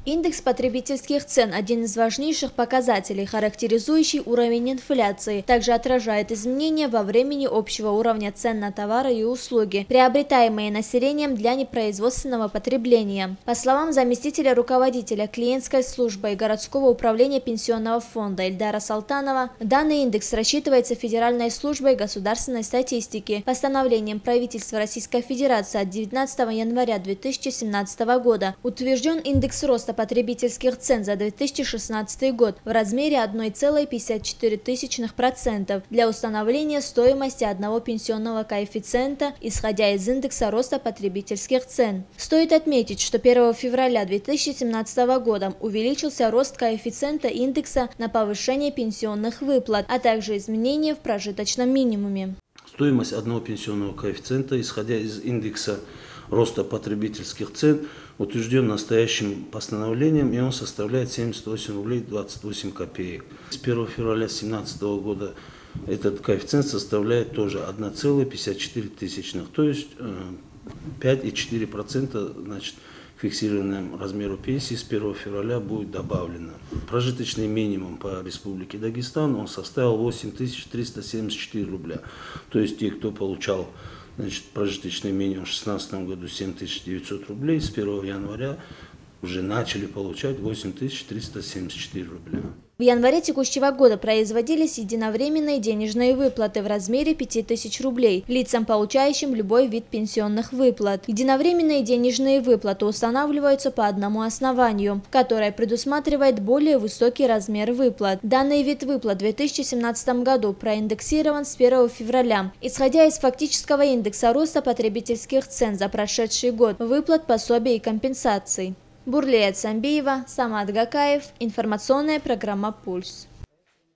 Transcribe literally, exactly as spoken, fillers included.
Индекс потребительских цен – один из важнейших показателей, характеризующий уровень инфляции. Также отражает изменения во времени общего уровня цен на товары и услуги, приобретаемые населением для непроизводственного потребления. По словам заместителя руководителя клиентской службы и городского управления пенсионного фонда Эльдара Салтанова, данный индекс рассчитывается Федеральной службой государственной статистики постановлением правительства Российской Федерации от девятнадцатого января две тысячи семнадцатого года. Утвержден индекс роста потребительских цен за две тысячи шестнадцатый год в размере одной целой пятьдесят четыре тысячных процента для установления стоимости одного пенсионного коэффициента, исходя из индекса роста потребительских цен. Стоит отметить, что первого февраля две тысячи семнадцатого года увеличился рост коэффициента индекса на повышение пенсионных выплат, а также изменения в прожиточном минимуме. Стоимость одного пенсионного коэффициента, исходя из индекса роста потребительских цен, утвержден настоящим постановлением, и он составляет семьдесят восемь рублей двадцать восемь копеек. С первого февраля две тысячи семнадцатого года этот коэффициент составляет тоже одна целая пятьдесят четыре тысячных, то есть пять целых четыре десятых процента, значит, к фиксированному размеру пенсии с первого февраля будет добавлено. Прожиточный минимум по Республике Дагестан он составил восемь тысяч триста семьдесят четыре рубля. То есть те, кто получал, значит, прожиточный минимум в две тысячи шестнадцатом году семь тысяч девятьсот рублей, с первого января уже начали получать восемь тысяч триста семьдесят четыре рубля. В январе текущего года производились единовременные денежные выплаты в размере пяти тысяч рублей лицам, получающим любой вид пенсионных выплат. Единовременные денежные выплаты устанавливаются по одному основанию, которое предусматривает более высокий размер выплат. Данный вид выплат в две тысячи семнадцатом году проиндексирован с первого февраля, исходя из фактического индекса роста потребительских цен за прошедший год, выплат, пособий и компенсаций. Бурлея Цамбиева, Самат Гакаев. Информационная программа «Пульс».